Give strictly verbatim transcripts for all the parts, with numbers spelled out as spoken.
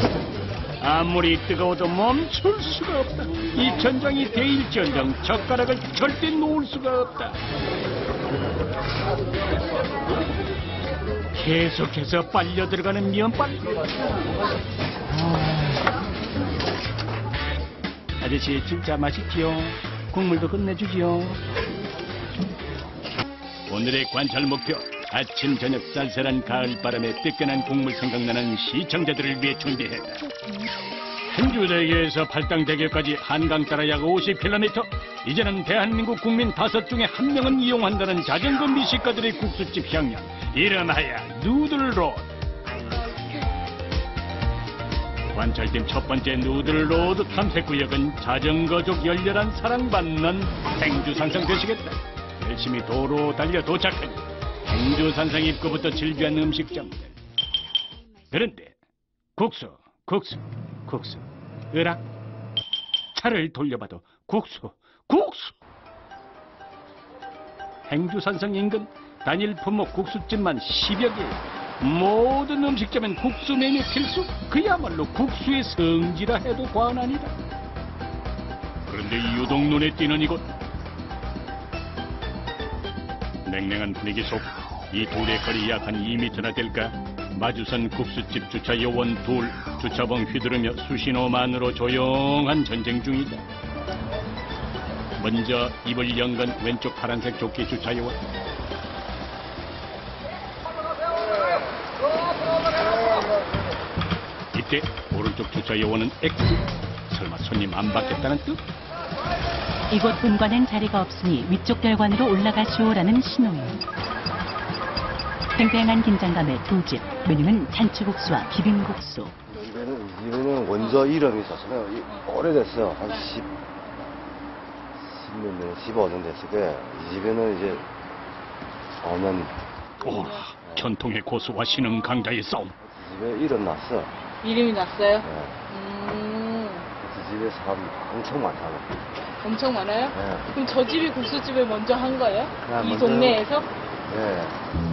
아무리 뜨거워도 멈출 수가 없다. 이 전장이 대일전장, 젓가락을 절대 놓을 수가 없다. 계속해서 빨려 들어가는 면발. 아... 아저씨 진짜 맛있지요? 국물도 끝내주지요. 오늘의 관찰 목표, 아침 저녁 쌀쌀한 가을바람에 뜨끈한 국물 생각나는 시청자들을 위해 준비했다. 행주대교에서 팔당대교까지 한강 따라 약 오십 킬로미터. 이제는 대한민국 국민 다섯 중에 한 명은 이용한다는 자전거 미식가들의 국수집 향연, 이름하여 누들로드. 관찰팀 첫 번째 누들로드 탐색구역은 자전거족 열렬한 사랑받는 행주산성 되시겠다. 열심히 도로 달려 도착하니 행주산성 입구부터 즐비한 음식점들. 그런데 국수, 국수, 국수, 으락. 차를 돌려봐도 국수, 국수. 행주산성 인근 단일 품목 국수집만 십여 개. 모든 음식점엔 국수 메뉴 필수. 그야말로 국수의 성지라 해도 과언 아니다. 그런데 유독 눈에 띄는 이곳. 냉랭한 분위기 속 이 둘의 거리 약 한 이 미터나 될까? 마주선 국수집 주차 요원 둘, 주차봉 휘두르며 수신호만으로 조용한 전쟁 중이다. 먼저 입을 연건 왼쪽 파란색 조끼 주차 요원. 이때 오른쪽 주차 요원은 X. 설마 손님 안 받겠다는 뜻? 이곳 본관엔 자리가 없으니 위쪽 별관으로 올라가시오라는 신호임. 팽팽한 긴장감의 두 집. 메뉴는 잔치국수와 비빔국수. 이거는, 이거는 원조 이름이 있었어요. 오래됐어요. 한 십, 십몇 년, 십오 년 됐을 거예요. 이 집에는 이제 오면. 오라, 전통의 고수와 신흥 강자의 싸움. 이 집에 이름 났어. 이름이 났어요? 네. 음. 이 집에 사람 엄청 많다고. 엄청 많아요? 네. 그럼 저 집이 국수집을 먼저 한 거예요? 이 먼저... 동네에서? 네.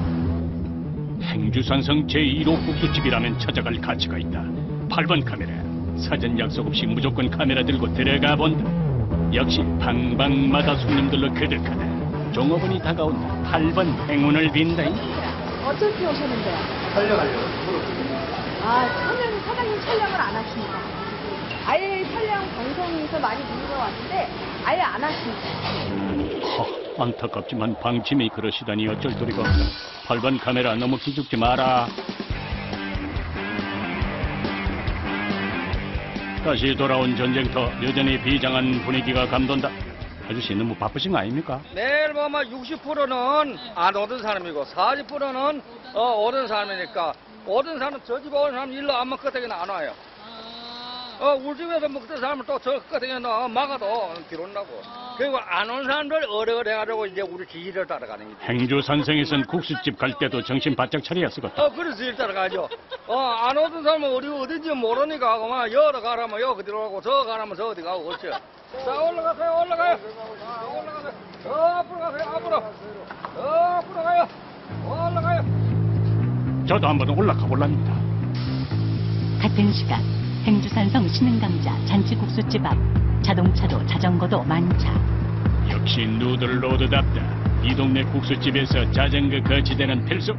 행주산성 제일 호 국수집이라면 찾아갈 가치가 있다. 팔 번 카메라. 사전 약속 없이 무조건 카메라 들고 들어가 본다. 역시 방방마다 손님들로 그득하다. 종업원이 다가온다. 팔 번 행운을 빈다. 어떻게 오셨는데요? 촬영하려고. 아, 촬영, 사장님 촬영을 안 하십니까? 아예 촬영 방송에서 많이 보러 왔는데 아예 안 하십니까? 허, 안타깝지만 방침이 그러시다니 어쩔 도리가. 팔 번 카메라 너무 기죽지 마라. 다시 돌아온 전쟁터. 여전히 비장한 분위기가 감돈다. 아저씨 너무 바쁘신 거 아닙니까? 내일 뭐 아마 육십 퍼센트는 안 오던 사람이고 사십 퍼센트는 어, 오던 사람이니까 오던 사람 저 집 오는 사람 일로 안 먹거든요. 안 와요. 어, 우리 집에서 먹던 사람은 또 저 같은 경우는 막아도 뒤로 온다고. 그리고 안 온 사람들 어려어려 해가지고 이제 우리 지휘를 따라가는 거지. 행주산성에선 국수집 갈 때도 정신 바짝 차려야 쓰겠다. 어, 그래서 일 따라가죠. 어, 안 오던 사람은 어디, 어딘지 모르니까, 그만, 여러 가라면 여기 들어가고, 저 가라면 저 어디 가고, 그렇죠. 자, 올라가세요, 올라가요. 올라가세요. 저 앞으로 가세요, 앞으로. 저 앞으로 가요. 올라가요. 저도 한번 올라가 볼랍니다. 같은 시간 행주산성 신흥강자 잔치국수집 앞. 자동차도 자전거도 만차. 역시 누들로드답다. 이 동네 국수집에서 자전거 거치대는 필수.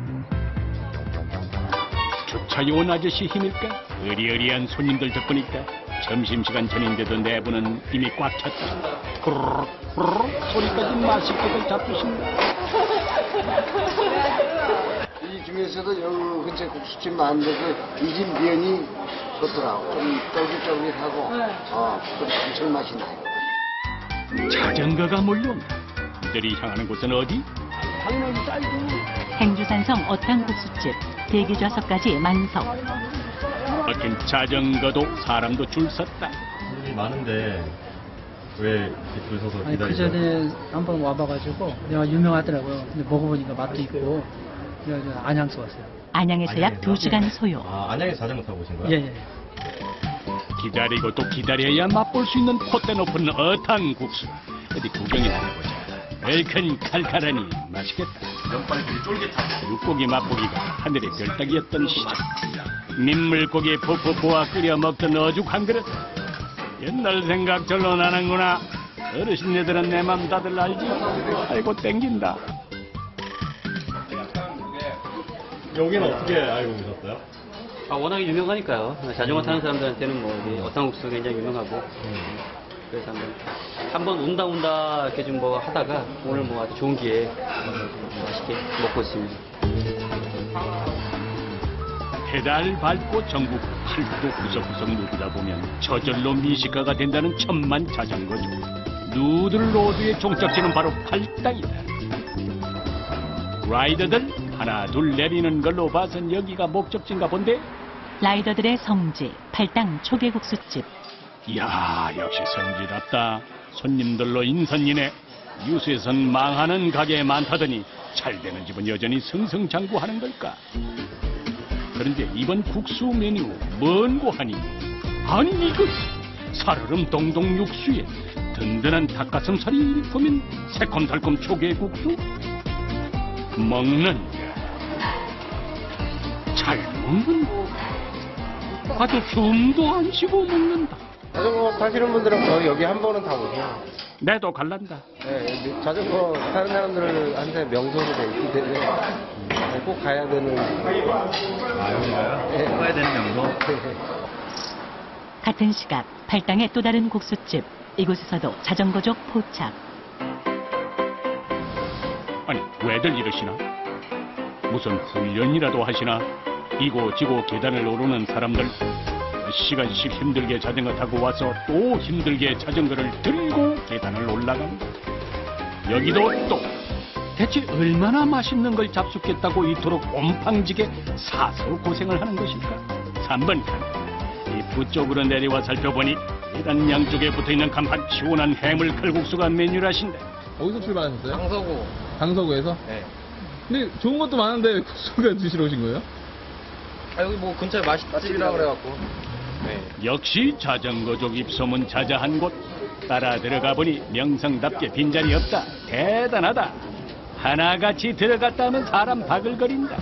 주차요원 아저씨 힘일까? 의리의리한 손님들 덕분일까? 점심시간 전인데도 내부는 이미 꽉 찼다. 후루룩 후루룩 소리까지 맛있게들 잡수신다. 이 중에서도 여기 근처에 국수집 많은데 그 이 집 면이 좋더라고. 좀 쫄깃쫄깃하고 네. 어, 좀 감칠맛이 나요. 자전거가 몰려온다. 이들이 향하는 곳은 어디? 당면 쌀도. 행주산성 어탕국수집. 대기 좌석까지 만석. 어떤 자전거도 사람도 줄 섰다. 사람들이 많은데 왜 이렇게 줄 서서 아니, 그 기다리죠? 전에 한번 와봐가지고 내가 유명하더라고요. 근데 먹어보니까 맛도 있고 그래서 안양서 왔어요. 안양에서 약 두 시간 소요. 아, 안양에서 자전거 타고 오신 거야? 예, 예. 기다리고 또 기다려야 맛볼 수 있는 콧대 높은 어탕국수. 어디 구경이나 해보자. 얼큰 칼칼하니 맛있겠다. 면발이 되게 쫄깃하고 육고기 맛보기가 하늘의 별따기였던 시절. 민물고기에 푹푹 끓여 먹던 어죽 한 그릇. 옛날 생각 절로 나는구나. 어르신네들은 내 맘 다들 알지. 아이고 땡긴다. 여기는 어떻게 알고 계셨어요? 아, 워낙에 유명하니까요. 자전거 타는 사람들한테는 뭐, 이 어탕국수 굉장히 유명하고. 그래서 한번, 한번 운다 운다 이렇게 좀 뭐 하다가 오늘 뭐 아주 좋은 기회에 맛있게 먹고 있습니다. 페달 밟고 전국 팔도 구석구석 누비다 보면 저절로 미식가가 된다는 천만 자전거죠. 누들로드의 종착지는 바로 팔당이다. 라이더들 하나 둘 내리는 걸로 봐선 여기가 목적지인가 본데? 라이더들의 성지, 팔당 초계국수집. 이야, 역시 성지답다. 손님들로 인산이네. 유수에선 망하는 가게 많다더니 잘 되는 집은 여전히 승승장구하는 걸까? 그런데 이번 국수 메뉴 뭔고 하니? 아니 이거 살얼음 동동 육수에 든든한 닭가슴살이 보면 새콤달콤 초계국수? 먹는다. 잘 먹는다. 아주 숨도 안 쉬고 먹는다. 자전거 타시는 분들은 거의 여기 한 번은 다 오세요. 내도 갈란다. 네, 자전거 타는 사람들한테 명소로 돼 있기 때문에 네, 꼭 가야 되는. 아, 여기가요? 네. 꼭 가야 되는 명소? 같은 시각 팔당의 또 다른 국수집. 이곳에서도 자전거족 포착. 아니 왜들 이러시나? 무슨 훈련이라도 하시나? 이고지고 계단을 오르는 사람들 몇 시간씩 힘들게 자전거 타고 와서 또 힘들게 자전거를 들고 계단을 올라간다. 여기도 또 대체 얼마나 맛있는 걸 잡숫겠다고 이토록 옴팡지게 사서 고생을 하는 것일까? 삼 번 칸. 입구 쪽으로 내려와 살펴보니 계단 양쪽에 붙어있는 간판 시원한 해물 칼국수가 메뉴라신데. 어디서 출발하셨어요? 강서구. 강서구에서? 네. 근데 좋은 것도 많은데 왜 국수가 드시러 오신 거예요? 아, 여기 뭐 근처에 맛집이라 그래갖고. 네. 역시 자전거족 입소문 자자한 곳. 따라 들어가 보니 명성답게 빈자리 없다. 대단하다. 하나같이 들어갔다 하면 사람 바글거린다.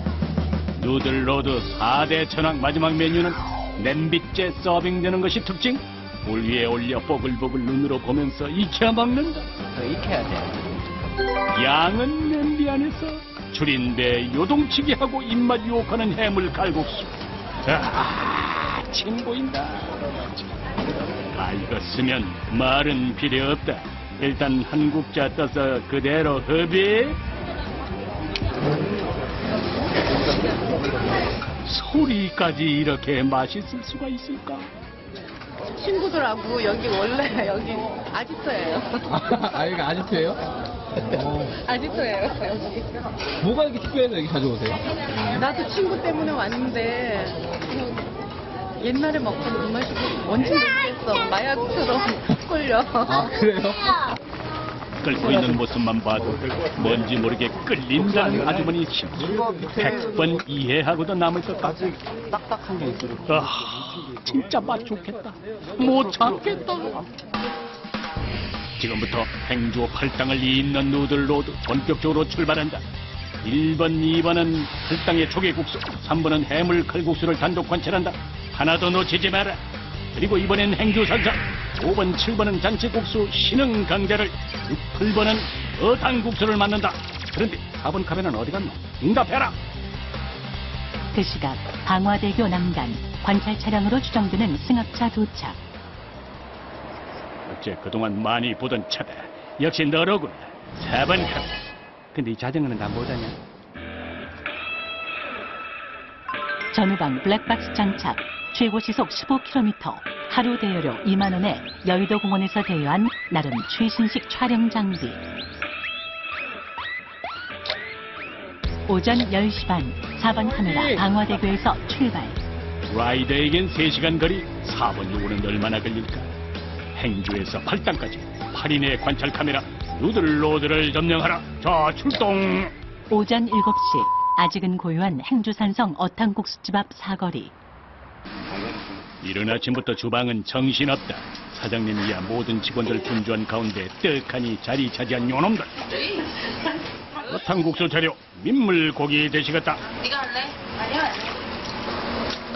누들로드 사 대 천왕 마지막 메뉴는 냄비째 서빙되는 것이 특징. 물 위에 올려 뽀글뽀글 눈으로 보면서 익혀 먹는다. 더 익혀야 돼. 양은 냄비 안에서 줄인배 요동치게 하고 입맛 유혹하는 해물 칼국수. 아, 침 보인다. 아, 익었으면 말은 필요 없다. 일단 한 국자 떠서 그대로 흡입. 소리까지 이렇게 맛있을 수가 있을까? 친구들하고 여기 원래 여기 아지토예요. 아, 여기 아지트예요? 아지토예요 여기. 뭐가 이렇게 특별해서 여기 자주 오세요? 나도 친구 때문에 왔는데 그 옛날에 먹던 그 맛이 원진 못했어. 마약처럼 끌려. 아, 그래요? 끓고 있는 모습만 봐도 뭔지 모르게 끌린다는 아주머니 심수 백 번 이해하고도 남을 것 같아. 딱딱한 게 있어요. 아, 진짜 맛 좋겠다. 못 참겠다. 지금부터 행주 팔당을 잇는 누들로드 본격적으로 출발한다. 일 번, 이 번은 팔당의 조개국수, 삼 번은 해물 칼국수를 단독 관찰한다. 하나도 놓치지 마라. 그리고 이번엔 행주 선상, 오 번, 칠 번은 잔치국수 신흥 강자를, 육, 팔 번은 어탕국수를 만난다. 그런데 사 번 카메라는 어디 갔노? 응답해라. 그 시각 방화대교 남단 관찰 차량으로 추정되는 승합차 도착. 어째 그동안 많이 보던 차다. 역시 너로구나. 사 번 카메라. 근데 이 자전거는 다 뭐하냐? 전후방 블랙박스 장착. 최고 시속 십오 킬로미터, 하루 대여료 이만 원에 여의도 공원에서 대여한 나름 최신식 촬영 장비. 오전 열 시 반, 사 번 카메라 방화대교에서 출발. 라이더에겐 세 시간 거리, 사 번 요구는 얼마나 걸릴까? 행주에서 팔당까지 팔 인의 관찰 카메라, 누들로드를 점령하라. 자, 출동! 오전 일곱 시, 아직은 고요한 행주산성 어탕국수집 앞 사거리. 이른 아침부터 주방은 정신없다. 사장님이야 모든 직원들 분주한 가운데 떡하니 자리 차지한 요놈들. 어탕국수 재료 민물고기 되시겠다. 네가 할래? 아니야.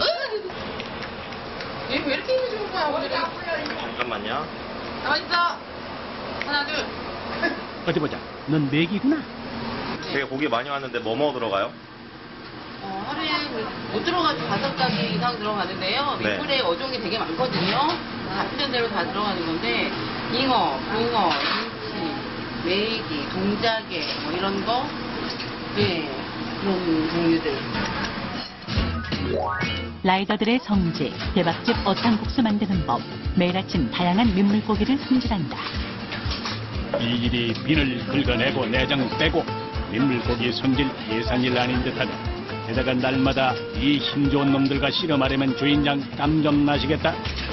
이거 왜 이렇게 힘이 좋은 거야, 오늘은? 잠깐만요. 가만히 있어. 하나, 둘. 어디 보자. 넌 맥이구나. 제가 고기 많이 왔는데 뭐뭐 들어가요? 어, 하루에 못 들어가도 다섯 가지 이상 들어가는데요. 네. 민물에 어종이 되게 많거든요. 같은 대로 다 들어가는 건데, 잉어, 붕어, 김치, 메기, 동자개, 뭐 이런 거. 네, 그런 종류들. 라이더들의 성지, 대박집 어탕국수 만드는 법. 매일 아침 다양한 민물고기를 손질한다. 일일이 비늘 긁어내고 내장 빼고 민물고기 손질 예산일 아닌 듯하네. 게다가 날마다 이 힘 좋은 놈들과 씨름하려면 주인장 땀 좀 나시겠다.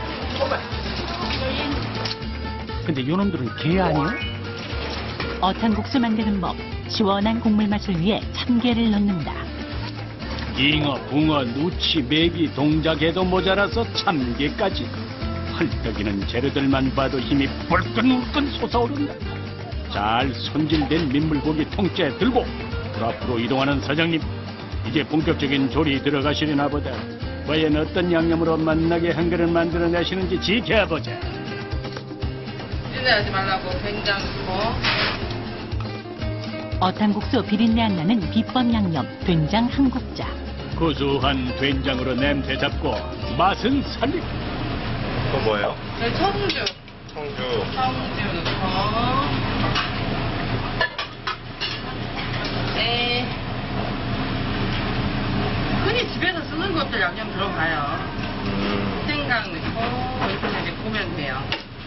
근데 요 놈들은 개 아니야? 어탕국수 만드는 법. 시원한 국물 맛을 위해 참게를 넣는다. 잉어, 붕어, 누치, 메기, 동자개도 모자라서 참게까지. 헐떡이는 재료들만 봐도 힘이 불끈불끈 솟아오른다. 잘 손질된 민물고기 통째 들고 그 앞으로 이동하는 사장님. 이제 본격적인 조리 들어가시려나 보다. 과연 어떤 양념으로 맛나게 한 그릇 만들어내시는지 지켜보자. 비린내하지 말라고 된장 넣고. 어탕국수 비린내 안 나는 비법 양념, 된장 한 국자. 고소한 된장으로 냄새 잡고 맛은 살리고. 또 뭐예요? 네, 청주. 청주. 청주 넣고. 네. 흔히 집에서 쓰는 것들 양념 들어가요. 음. 생강 넣고 여기서 이제 보면 돼요.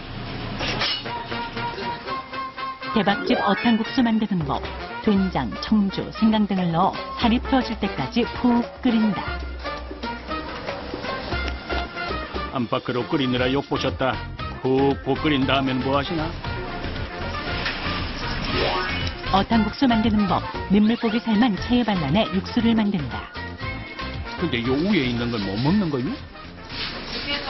대박집 어탕국수 만드는 법. 된장, 청주, 생강 등을 넣어 살이 풀어질 때까지 푹 끓인다. 안팎으로 끓이느라 욕보셨다. 푹푹 끓인 다음엔 뭐 하시나? 어탕국수 만드는 법. 민물고기 살만 체에 발라내 육수를 만든다. 근데 요 위에 있는 건 못 먹는 거요? 이렇게 해서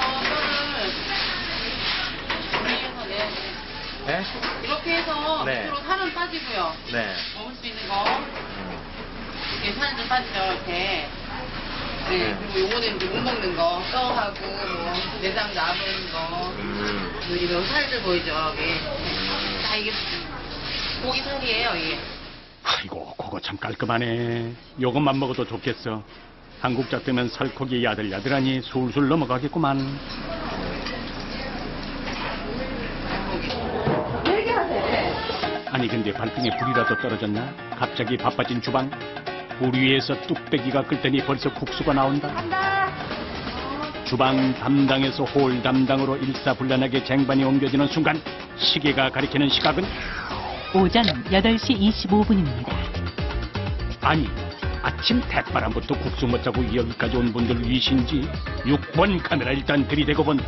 뼈를 위에서 내야 돼. 네? 이렇게 해서 네. 밑으로 살은 빠지고요. 네. 먹을 수 있는 거. 이렇게 살은 좀 빠지죠, 이렇게. 네, 그리고 요거는 이제 못 먹는 거. 뼈하고, 뭐, 내장 남은 거. 음. 그리고 이런 살들 보이죠, 여기. 다 이게 고기 살이에요, 이게. 아이고, 그거 참 깔끔하네. 요것만 먹어도 좋겠어. 한국 잡되면 살코기 야들야들하니 술술 넘어가겠구만. 아니 근데 발등에 불이라도 떨어졌나? 갑자기 바빠진 주방. 불 위에서 뚝배기가 끓더니 벌써 국수가 나온다. 주방 담당에서 홀 담당으로 일사불란하게 쟁반이 옮겨지는 순간 시계가 가리키는 시각은 오전 여덟 시 이십오 분입니다. 아니 아침 대바람부터 국수 못 자고 여기까지 온 분들 위신지. 육 번 카메라 일단 들이대고 본다.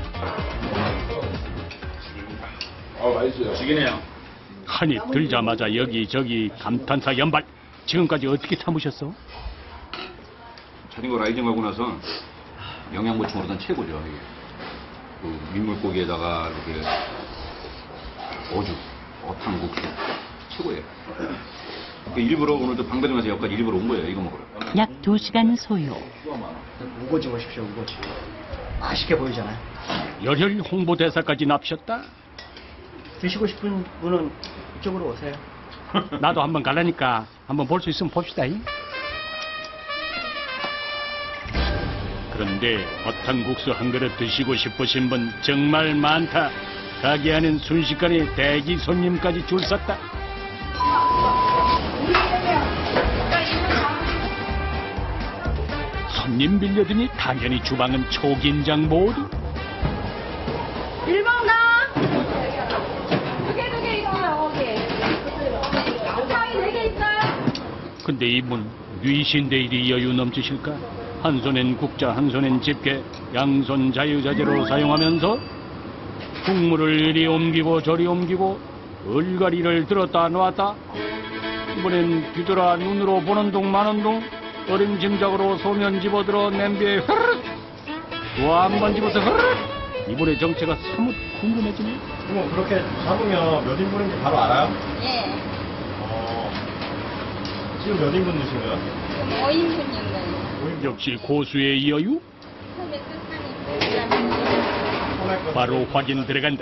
아, 맛있어요. 지기네요. 한입 들자마자 여기저기 감탄사 연발. 지금까지 어떻게 참으셨어? 자전거 라이딩 하고 나서 영양 보충으로는 최고죠. 이게. 그 민물고기에다가 이렇게 어죽, 어탕국수 최고예요. 일부러 오늘도 방배동 가서 여기까지 일부러 온 거예요. 이거 먹으러. 약 두 시간 소요. 우거지 보십시오, 우거지. 맛있게 보이잖아요. 열혈 홍보대사까지 납셨다. 드시고 싶은 분은 이쪽으로 오세요. 나도 한번 가려니까 한번 볼 수 있으면 봅시다. 그런데 어탕국수 한 그릇 드시고 싶으신 분 정말 많다. 가게 안엔 순식간에 대기 손님까지 줄 섰다. 손님 빌려드니 당연히 주방은 초긴장 모드. 일 번 가! 두 개, 두 개 있어요, 여기. 사이 네 개 있어요. 근데 이분 뉘신데 일이 여유 넘치실까? 한 손엔 국자, 한 손엔 집게, 양손 자유자재로 사용하면서 국물을 이리 옮기고 저리 옮기고 얼갈이를 들었다 놨다. 이번엔 뒤돌아 눈으로 보는 둥 마는 둥 어린 짐작으로 소면 집어들어 냄비에 흐르륵 또 한 번 집어서 흐르륵. 이분의 정체가 사뭇 궁금해지네. 뭐 그렇게 잡으면 몇 인분인지 바로 알아요? 예. 어. 지금 몇 인분 드신 거예요? 오 인분인가요? 역시 고수의 여유? 처음에 끝까지 바로 확인 들어간다.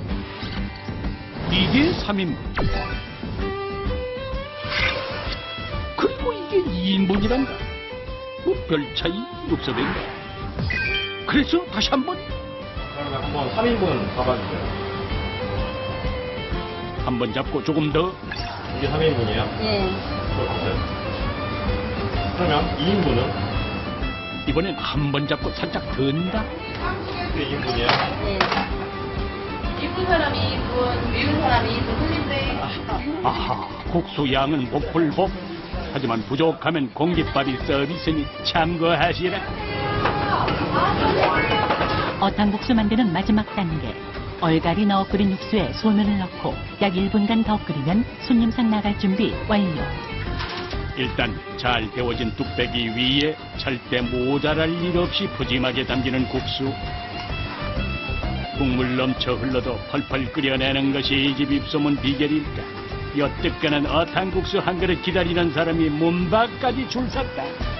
이게 삼 인분. 그리고 이게 이 인분이란다. 뭐 별 차이 없어된다. 그래서 다시 한번 그러면 한번 삼 인분 잡아주세요. 한 번 잡고 조금 더. 이게 삼 인분이에요? 예. 그러면 이 인분은? 이번엔 한 번 잡고 살짝 든다. 이게 이 인분이에요? 예. 이쁜 사람이 이쁜, 미운 사람이 이쁜 틀린데. 아하, 국수 양은 복불복. 하지만 부족하면 공깃밥이 서비스니 참고하시라. 어탕국수 만드는 마지막 단계. 얼갈이 넣어 끓인 육수에 소면을 넣고 약 일 분간 더 끓이면 손님상 나갈 준비 완료. 일단 잘 데워진 뚝배기 위에 절대 모자랄 일 없이 푸짐하게 담기는 국수. 국물 넘쳐 흘러도 펄펄 끓여내는 것이 이 집 입소문 비결일까. 여 뜨끈한 어탕국수 한 그릇 기다리는 사람이 문 밖까지 줄 섰다.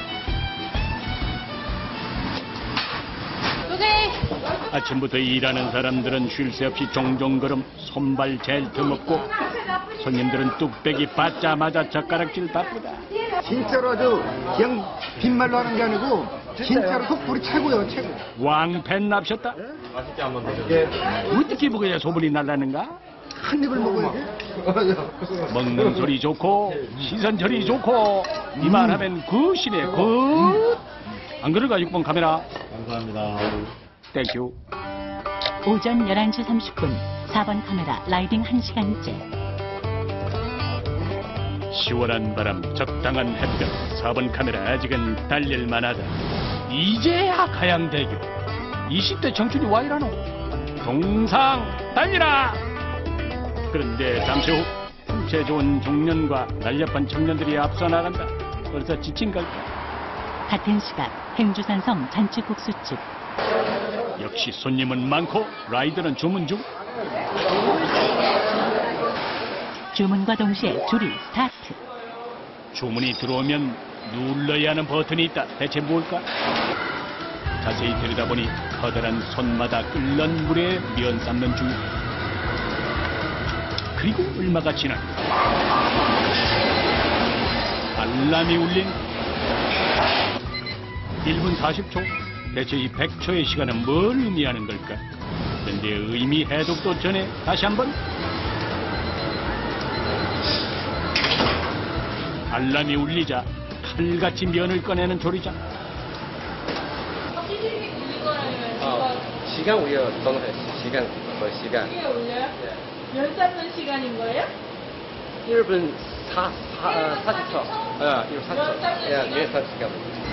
아침부터 일하는 사람들은 쉴 새 없이 종종 걸음 손발 제일 드먹고 손님들은 뚝배기 받자마자 젓가락질 바쁘다. 진짜로 아주 그냥 빈말로 하는 게 아니고 진짜로 속불이 최고요, 최고. 왕팬 납셨다. 맛있게 한번 드세요. 어떻게 먹어야 소문이 날라는가? 한 입을 먹어야 돼. 먹는 소리 좋고 시선 처리 좋고 이 말하면 굿이네 굿. 안 그럴까 육 번 카메라. 감사합니다. 땡큐. 오전 열한 시 삼십 분 사 번 카메라 라이딩 한 시간째. 시원한 바람, 적당한 햇볕, 사 번 카메라 아직은 달릴만하다. 이제야 가양대교. 이십 대 청춘이 와이라노. 동상 달리라. 그런데 잠시 후 풍채 좋은 중년과 날렵한 청년들이 앞서 나간다. 벌써 지친 걸까? 같은 시각 행주산성 잔치국수집. 역시 손님은 많고 라이더는 주문 중. 주문과 동시에 줄이 스타트. 주문이 들어오면 눌러야 하는 버튼이 있다. 대체 뭘까? 자세히 들여다보니 커다란 손마다 끓는 물에 면 삶는 중. 그리고 얼마가 지나 알람이 울린 일 분 사십 초. 대체 이 백 초의 시간은 뭘 의미하는 걸까? 그런데 의미 해독도 전에 다시 한번 알람이 울리자 칼같이 면을 꺼내는 조리장. 어, 시간 올려, 동생. 시간, 뭐 시간. 시계 올려요? 면 삶는 시간인 거예요? 일 분 사, 사, 사십 초. 어, 일 분 사십 초. 예, 면 삶는 시간.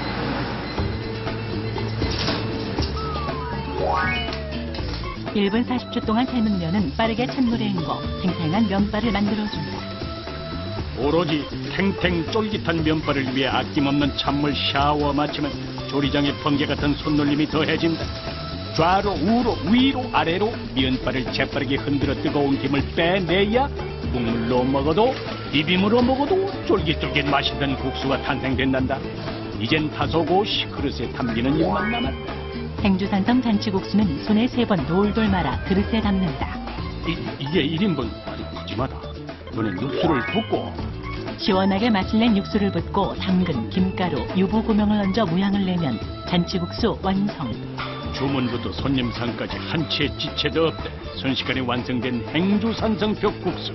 일 분 사십 초 동안 삶은 면은 빠르게 찬물에 헹궈 탱탱한 면발을 만들어준다. 오로지 탱탱 쫄깃한 면발을 위해 아낌없는 찬물 샤워 마치면 조리장의 번개 같은 손놀림이 더해진다. 좌로 우로 위로 아래로 면발을 재빠르게 흔들어 뜨거운 김을 빼내야 국물로 먹어도 비빔으로 먹어도 쫄깃쫄깃 맛있는 국수가 탄생된단다. 이젠 다소고 시그릇에 담기는 일만 남았다. 행주산성 잔치국수는 손에 세 번 돌돌 말아 그릇에 담는다. 이, 이게 일 인분 아주 푸짐하다. 이번엔 육수를 붓고 시원하게 맛을 낸 육수를 붓고 당근, 김가루, 유부 고명을 얹어 모양을 내면 잔치국수 완성. 주문부터 손님 상까지 한 채 지체도 없다. 순식간에 완성된 행주산성표 국수.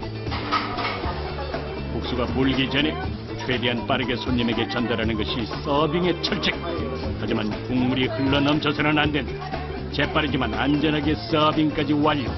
국수가 불기 전에 최대한 빠르게 손님에게 전달하는 것이 서빙의 철칙. 하지만 국물이 흘러넘쳐서는 안 된다. 재빠르지만 안전하게 서빙까지 완료.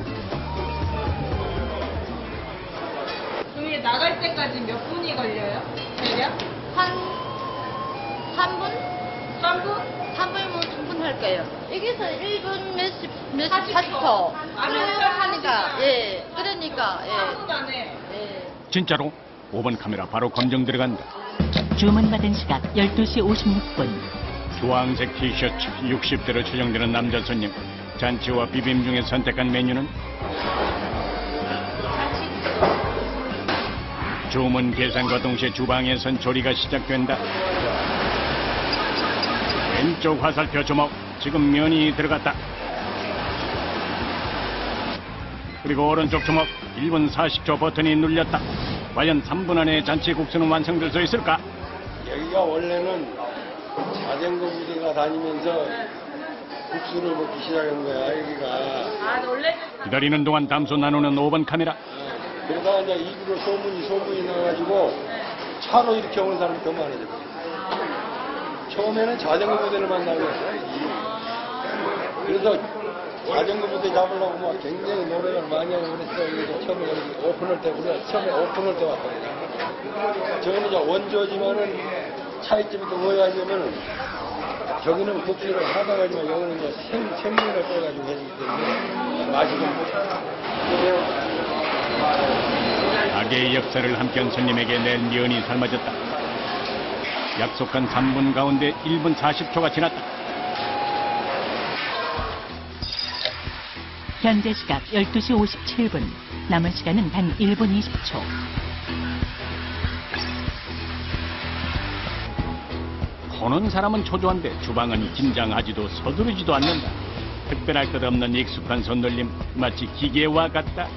그럼 이게 나갈 때까지 몇 분이 걸려요? 대략? 한 삼 분? 삼 분? 삼 분이면 충분할 거예요. 여기서 일 분 몇십, 몇십, 사십 사십 초. 아, 그러니까 그래요? 하니까, 예. 그러니까, 예. 삼 분 안에. 예. 진짜로 오 번 카메라 바로 검정 들어간다. 주문받은 시각 열두 시 오십육 분. 주황색 티셔츠 육십 대로 추정되는 남자 손님. 잔치와 비빔 중에 선택한 메뉴는 주문 계산과 동시에 주방에선 조리가 시작된다. 왼쪽 화살표 주먹. 지금 면이 들어갔다. 그리고 오른쪽 주먹 일 분 사십 초 버튼이 눌렸다. 과연 삼 분 안에 잔치국수는 완성될 수 있을까? 여기가 원래는 자전거 부대가 다니면서 국수를 먹기 시작한 거야, 여기가. 아, 원래 기다리는 동안 담소 나누는 오 번 카메라. 그러다가 이제 입으로 소문이 소문이 나가지고 차로 이렇게 오는 사람이 더 많아졌지. 처음에는 자전거 부대를 만나고 했어요. 그래서 자전거 부대 잡으려고 막 굉장히 노력을 많이 하고 그랬어요. 그래서 처음에 여기 오픈할 때, 우리가 처음에 오픈할 때 왔거든요. 저기는 이제 원조지만은 차이점이 또 뭐야 하냐면은 저기는 국수를 하다 가지만 여기는 이제 생, 생면을 빼가지고 해주기 때문에 맛이 좀 가게의 역사를 함께한 손님에게 낼 면이 삶아졌다. 약속한 삼 분 가운데 일 분 사십 초가 지났다. 현재 시각 열두 시 오십칠 분. 남은 시간은 단 일 분 이십 초. 보는 사람은 초조한데 주방은 긴장하지도 서두르지도 않는다. 특별할 것 없는 익숙한 손놀림, 마치 기계와 같다.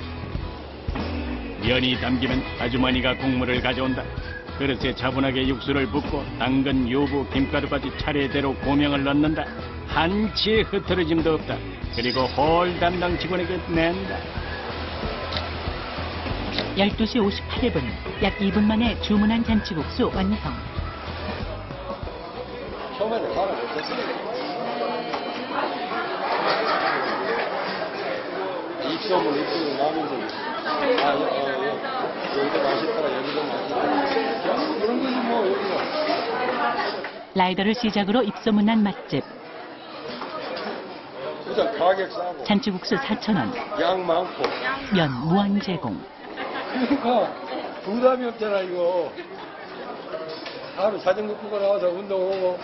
면이 담기면 아주머니가 국물을 가져온다. 그릇에 차분하게 육수를 붓고 당근, 유부, 김가루까지 차례대로 고명을 넣는다. 한치의 흐트러짐도 없다. 그리고 홀 담당 직원에게 낸다. 열두 시 오십팔 분. 약 이 분 만에 주문한 잔치국수 완성. 처음에는 바로 못했어요. 입소문, 입소문 나면서 아, 어, 어, 여기도 맛있더라, 여기도 맛있더라. 그런 거지 뭐, 여기가. 라이더를 시작으로 입소문난 맛집. 일단 가격 싸고. 잔치국수 사천 원. 양 많고. 면 무한 제공. 그러니까 부담이 없잖아, 이거. 하루 자전거 끌고 나와서 운동하고.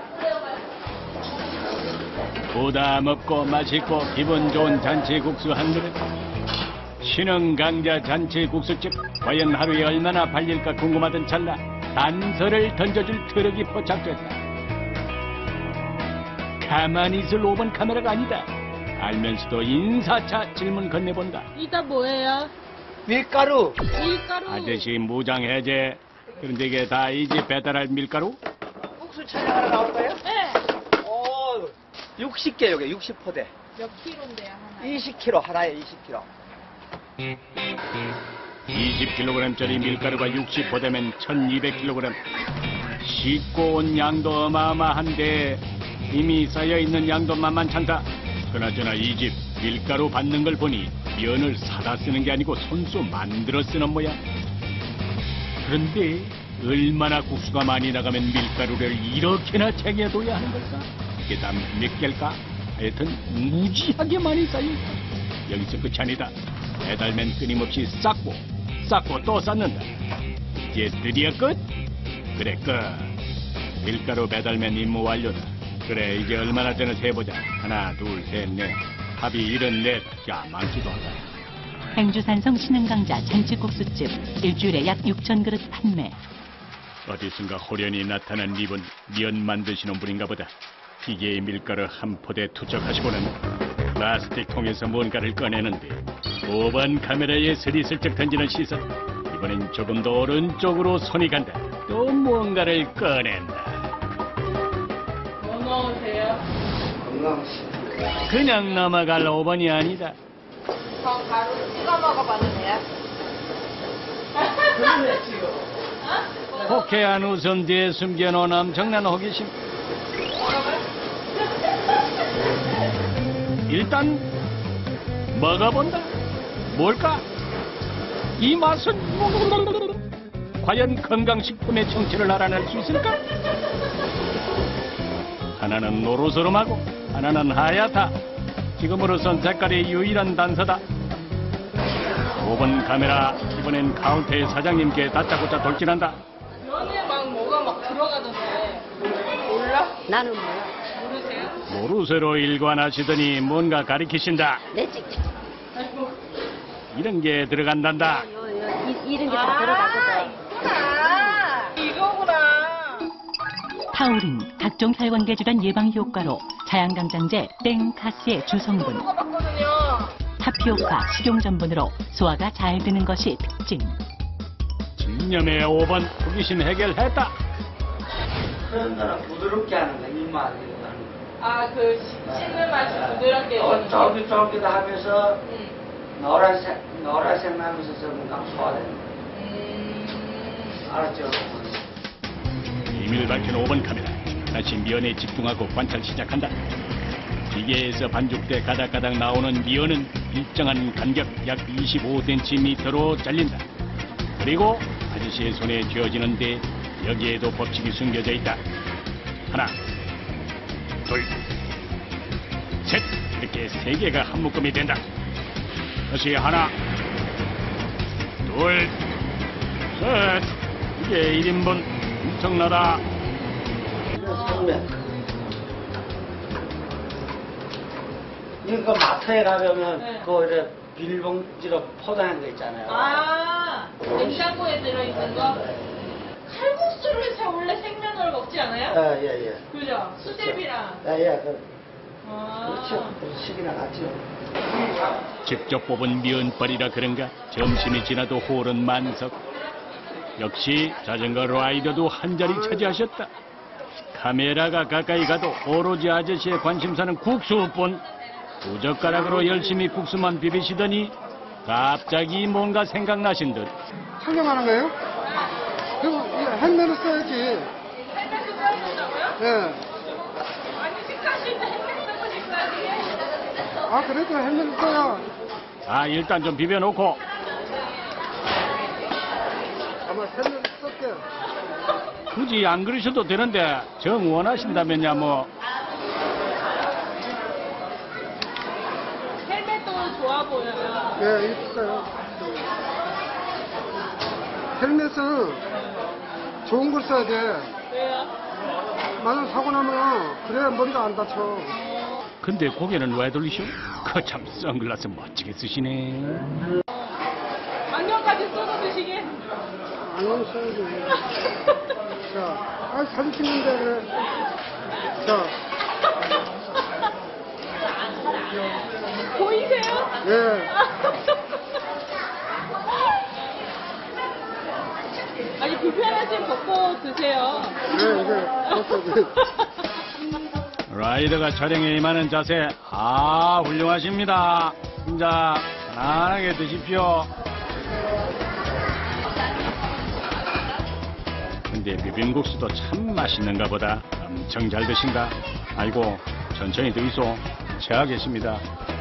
부담 없고 맛있고 기분 좋은 잔치국수 한 그릇. 신흥 강자 잔치국수집. 과연 하루에 얼마나 팔릴까 궁금하던 찰나 단서를 던져줄 트럭이 포착됐다. 가만히 있을 오 번 카메라가 아니다. 알면서도 인사차 질문 건네본다. 이따 뭐예요? 밀가루. 밀가루. 아저씨 무장 해제. 그런데 이게 다 이 집 배달할 밀가루? 국수 촬영하러 나올까요? 네. 어, 육십 개 여기 육십 포대. 몇 킬로인데요, 하나? 이십 킬로그램 하나에 이십 킬로그램. 이십 킬로그램짜리 밀가루가 육십 포대면 천이백 킬로그램. 싣고 온 양도 어마어마한데 이미 쌓여있는 양도 만만찮다. 그나저나 이 집 밀가루 받는 걸 보니 면을 사다 쓰는 게 아니고 손수 만들어 쓰는 모양. 그런데 얼마나 국수가 많이 나가면 밀가루를 이렇게나 쟁여둬야 하는 걸까? 이게 다 몇 개일까? 하여튼 무지하게 많이 쌓여있다. 여기서 끝이 아니다. 배달면 끊임없이 쌓고 쌓고 또 쌓는다. 이제 드디어 끝? 그래 끝. 밀가루 배달면 임무 완료다. 그래 이제 얼마나 되나 세보자. 하나 둘 셋 넷 합이 일흔넷. 야 많기도 하다. 행주산성 신흥강자 잔치국수집. 일주일에 약 육천 그릇 판매. 어디선가 호련히 나타난 이분 면 만드시는 분인가 보다. 기계의 밀가루 한 포대 투척하시고는 플라스틱 통에서 뭔가를 꺼내는데 오 번 카메라에 스리슬쩍 던지는 시선. 이번엔 조금 더 오른쪽으로 손이 간다. 또 뭔가를 꺼낸다. 뭐 넣으세요? 그냥 넘어갈 오 번이 아니다. 저 가루 찍어 먹어봐도 돼요? 그래 지금. 호쾌한 웃음 뒤에 숨겨놓은 엄청난 호기심. 일단 먹어본다. 뭘까? 이 맛은 과연 건강식품의 정체를 알아낼 수 있을까? 하나는 노르스름하고 하나는 하얗다. 지금으로선 색깔이 유일한 단서다. 오 번 카메라 이번엔 카운터의 사장님께 다짜고짜 돌진한다. 면에 막 뭐가 막 들어가던데 몰라? 나는 몰라. 모르세요? 노루쇠로 일관하시더니 뭔가 가리키신다. 내 찍찍. 이런 게 들어간단다. 요, 요, 이, 이런 게 다 들어가거든. 이거구나. 이거구나. 타우린, 각종 혈관계 질환 예방 효과로 자양강장제 땡카스의 주성분. 먹어봤거든요. 타피오카, 식용전분으로 소화가 잘 되는 것이 특징. 집념의 오 번 호기심 해결했다. 그런 거는 부드럽게 하는 거, 입맛 이런 거 하는 거. 아, 그 씹는 맛이 부드럽게. 어, 쫄깃쫄깃하면서 노란색, 노란색 나면서 좀 소화되는 거. 음... 알았죠? 비밀 밝힌 오 번 카메라. 다시 미연에 집중하고 관찰 시작한다. 기계에서 반죽돼 가닥가닥 나오는 미연은 일정한 간격 약 이십오 센티미터로 잘린다. 그리고 아저씨의 손에 쥐어지는데 여기에도 법칙이 숨겨져 있다. 하나, 둘, 셋. 이렇게 세 개가 한 묶음이 된다. 다시 하나, 둘, 셋. 이게 일 인분 엄청나다. 이거 마트에 가면 네. 그거 이렇게 비닐봉지로 포장한 거 있잖아요. 아, 냉장고에 들어있는 거? 칼국수를 잘 원래 생면으로 먹지 않아요? 아, 예, 예. 그죠? 수제비랑. 예, 예. 그, 아. 그렇죠. 그 시기나 같죠. 직접 뽑은 미연벌이라 그런가 점심이 지나도 홀은 만석. 역시 자전거 라이더도 한 자리 차지하셨다. 카메라가 가까이 가도 오로지 아저씨의 관심사는 국수뿐. 두 젓가락으로 열심히 국수만 비비시더니 갑자기 뭔가 생각나신 듯. 촬영하는 거예요? 그리고 헬멧을 써야지. 헬멧을 써야 된다고요? 예. 아니, 식사하실 때 헬멧 쓰고 식사하세요? 아, 그래도 헬멧을 써야. 아, 일단 좀 비벼놓고. 아마 헬멧을 쓸게. 굳이 안 그러셔도 되는데 정 원하신다면야 뭐. 헬멧도 좋아 보여요. 예, 있어요. 헬멧은 좋은 걸 써야 돼. 왜요? 만약 사고 나면 그래야 머리가 안 다쳐. 근데 고개는 왜 돌리셔? 그 참 선글라스 멋지게 쓰시네. 안경까지 써서 드시게? 안경 써야지. 자, 아, 사진 찍는데 그래. 자. 보이세요? 예. 아니, 불편하신 벗고 드세요. 네, 이제 벗고 라이더가 촬영에 임하는 자세, 아, 훌륭하십니다. 진짜 편안하게 드십시오. 근데 비빔국수도 참 맛있는가 보다. 엄청 잘 드신다. 아이고, 천천히 드이소. 체하겠습니다.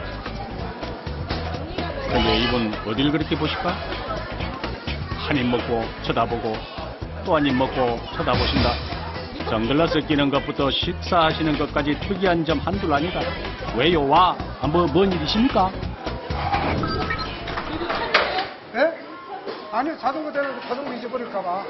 근데 이분 어딜 그렇게 보실까? 한 입 먹고 쳐다보고 또 한 입 먹고 쳐다보신다. 선글라스 끼는 것부터 식사하시는 것까지 특이한 점 한둘 아니다. 왜요? 와? 아, 뭐, 뭔 일이십니까? 예? 아니, 자전거 대는 자전거 잊어버릴까봐.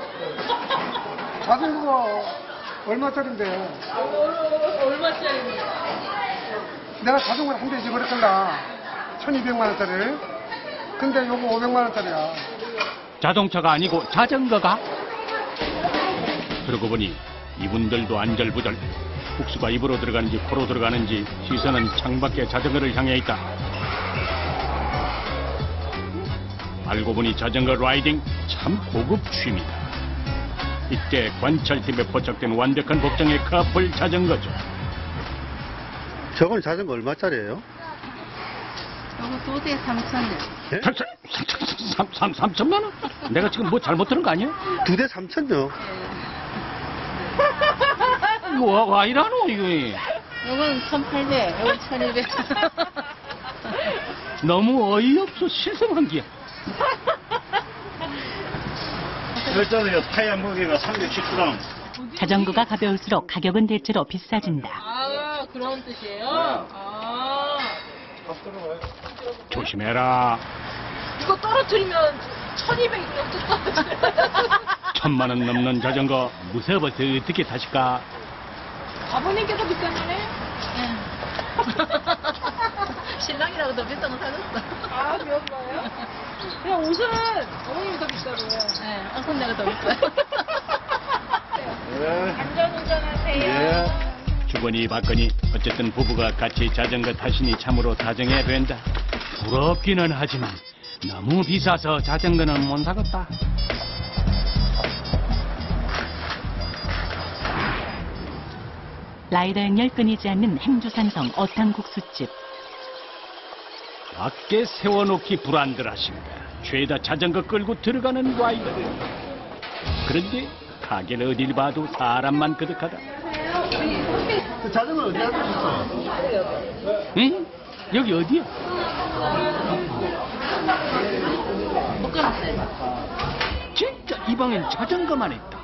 자전거가 얼마짜린데요? 얼마짜리입니까? 내가 자전거를 한 대 잊어버렸단다. 천이백만 원짜리. 근데 요거 오백만 원짜리야. 자동차가 아니고 자전거가? 그러고 보니 이분들도 안절부절. 국수가 입으로 들어가는지 코로 들어가는지 시선은 창밖에 자전거를 향해 있다. 알고 보니 자전거 라이딩 참 고급 취미다. 이때 관찰팀에 포착된 완벽한 복장의 커플 자전거죠. 저건 자전거 얼마짜리예요? 이거 두 대 삼천 원. 예? 삼천만 원? 내가 지금 뭐 잘못 들은 거 아니야? 두 대 삼천요? 이거 와, 와 이라노 이거. 이건 천팔백, 이건 천이백. 너무 어이없어. 실성한 기야. 열전에 타이어 무게가 삼백십 그램. 자전거가 가벼울수록 가격은 대체로 비싸진다. 아, 그런 뜻이에요? 아. 조심해라. 이거 떨어뜨리면 천이백 정도 떨어져요. 천만 원 넘는 자전거 무서워서 어떻게 타실까? 아버님께서 비싼 거네? 신랑이라고 더 비싼 거 사줬어. 아, 그런 거예요? 그냥 옷은 어머님이 더 비싸고요. 네, 어선 내가 더 비싸요. 네. 안전운전하세요. 예. 주거니 받거니 어쨌든 부부가 같이 자전거 타시니 참으로 다정해 보인다. 부럽기는 하지만 너무 비싸서 자전거는 못 사겠다. 라이더행렬 끊이지 않는 행주산성 어탕국수집. 밖에 세워놓기 불안들하신가. 죄다 자전거 끌고 들어가는 라이더들. 그런데 가게를 어딜 봐도 사람만 그득하다. 그 자전거 어디다 두셨어요? 응? 여기 어디야? 못 끊었어요. 진짜 이 방엔 자전거만 있다.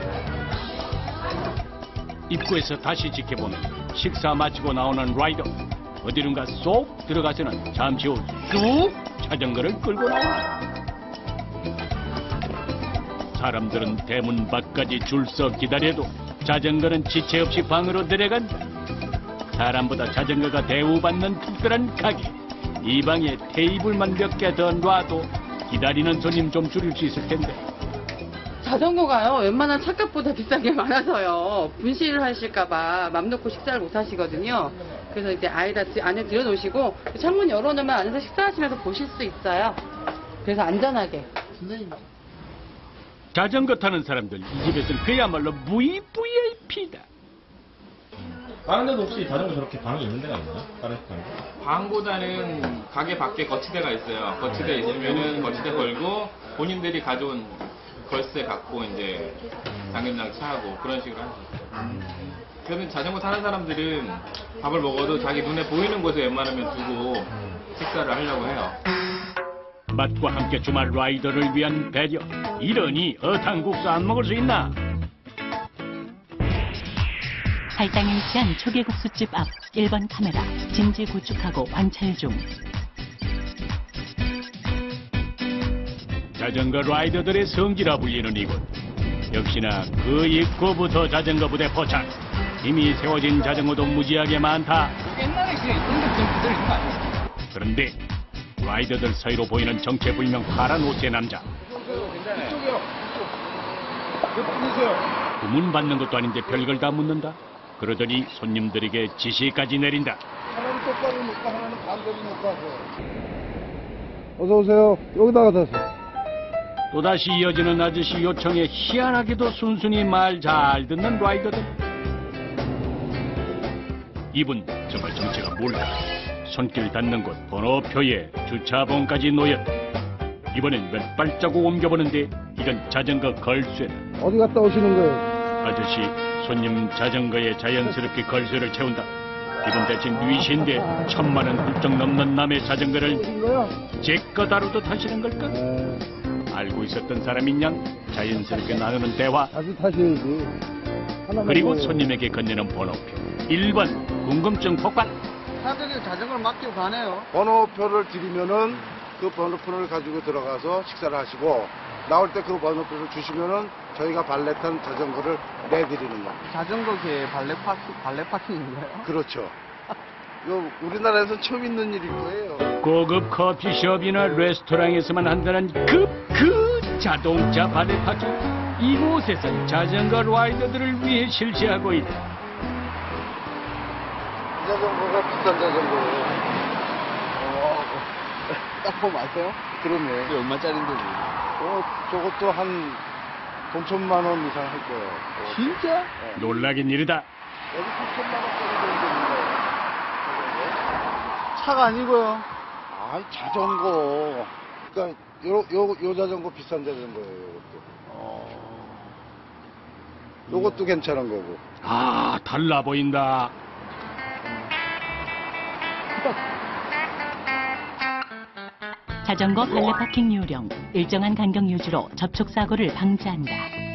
입구에서 다시 지켜보면 식사 마치고 나오는 라이더. 어디론가 쏙 들어가서는 잠시 후 쑥 자전거를 끌고 나온다. 사람들은 대문 밖까지 줄서 기다려도 자전거는 지체 없이 방으로 내려간다. 사람보다 자전거가 대우받는 특별한 가게. 이 방에 테이블만 몇 개 더 놔도 기다리는 손님 좀 줄일 수 있을 텐데. 자전거가요, 웬만한 차값보다 비싼 게 많아서요. 분실을 하실까봐 맘 놓고 식사를 못 하시거든요. 그래서 이제 아이다 안에 들여놓으시고 창문 열어놓으면 안에서 식사하시면서 보실 수 있어요. 그래서 안전하게. 자전거 타는 사람들 이 집에서는 그야말로 브이브이아이피다. 다른 데도 혹시 자전거 저렇게 방이 있는 데가 있나요? 다른 방? 방보다는 가게 밖에 거치대가 있어요. 거치대 있으면은 거치대 걸고 본인들이 가져온 걸쇠 갖고 이제 당근장 차하고 그런 식으로 하죠. 그래서 자전거 타는 사람들은 밥을 먹어도 자기 눈에 보이는 곳에 웬만하면 두고 식사를 하려고 해요. 맛과 함께 주말 라이더를 위한 배려. 이러니 어탕국수 안 먹을 수 있나? 할당에 위치한 초계국수집 앞 일 번 카메라 진지 구축하고 관찰 중. 자전거 라이더들의 성지라 불리는 이곳. 역시나 그 입구부터 자전거 부대 포착. 이미 세워진 자전거도 무지하게 많다. 옛날에 그 이런 데 그대로 있는 거 아니에요? 그런데 라이더들 사이로 보이는 정체불명 파란 옷의 남자. 이쪽이요. 몇 분이세요? 구문받는 것도 아닌데 별걸 다 묻는다. 그러더니 손님들에게 지시까지 내린다. 하나는 똑바로 놓고 하나는 반대로 놓고 하세요. 어서 오세요. 여기다가 다세요. 또다시 이어지는 아저씨 요청에 희한하게도 순순히 말 잘 듣는 라이더들. 이분 정말 정체가 뭘까? 손길 닿는 곳 번호표에 주차번까지 놓였다. 이번엔 몇 발자국 옮겨보는데 이건 자전거 걸쇠다. 어디 갔다 오시는 거예요? 아저씨 손님 자전거에 자연스럽게 걸쇠를 채운다. 이분 대신 뉘신데 천만 원 훌쩍 넘는 남의 자전거를 제거 다루듯 하시는 걸까? 네. 알고 있었던 사람인 양 자연스럽게 나누는 대화. 다시 타셔야지. 그리고 손님에게 건네는 번호표. 일 번 궁금증 폭발. 사람들이 자전거를 맡기고 가네요. 번호표를 드리면은 그 번호표를 가지고 들어가서 식사를 하시고 나올 때 그 번호표를 주시면은 저희가 발렛한 자전거를 내드리는 겁니다. 자전거계에 발레 파킹, 발레 파킹인가요? 그렇죠. 이거 우리나라에서 처음 있는 일일 거예요. 고급 커피숍이나 레스토랑에서만 한다는 급 그 자동차 발레 파킹. 이곳에선 자전거 라이더들을 위해 실시하고 있다. 이 자전거가 비싼 자전거예요. 어, 딱 보면 아세요? 그러네. 이게 얼마짜린데? 어, 저것도 한 삼천만 원 이상 할 거예요. 어. 진짜? 네. 놀라긴 이르다. 여기 삼천만 원짜리 정도 거예요. 차가 아니고요. 아, 자전거. 그러니까 요, 요, 요 자전거 비싼 자전거예요. 요것도. 어... 요것도 괜찮은 거고. 아, 달라 보인다. 자전거 발레 파킹 요령. 일정한 간격 유지로 접촉 사고를 방지한다.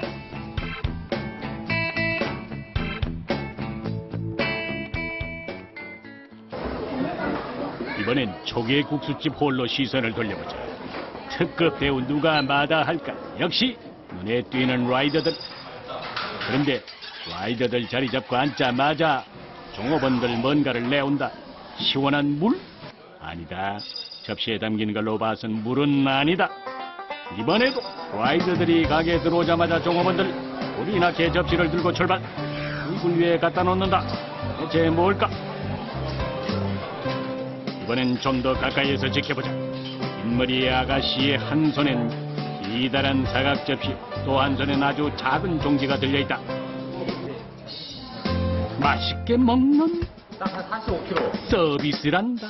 이번엔 초계국수집 홀로 시선을 돌려보자. 특급 배우 누가 마다할까? 역시 눈에 띄는 라이더들. 그런데 라이더들 자리 잡고 앉자마자 종업원들 뭔가를 내온다. 시원한 물? 아니다. 접시에 담긴 걸로 봐선 물은 아니다. 이번에도 라이더들이 가게에 들어오자마자 종업원들 우리나 개 접시를 들고 출발. 이불 위에 갖다 놓는다. 대체 뭘까? 이번엔 좀 더 가까이에서 지켜보자. 흰머리 아가씨의 한 손엔 기다란 사각 접시, 또 한 손엔 아주 작은 종지가 들려있다. 맛있게 먹는 사십오 킬로그램. 서비스란다.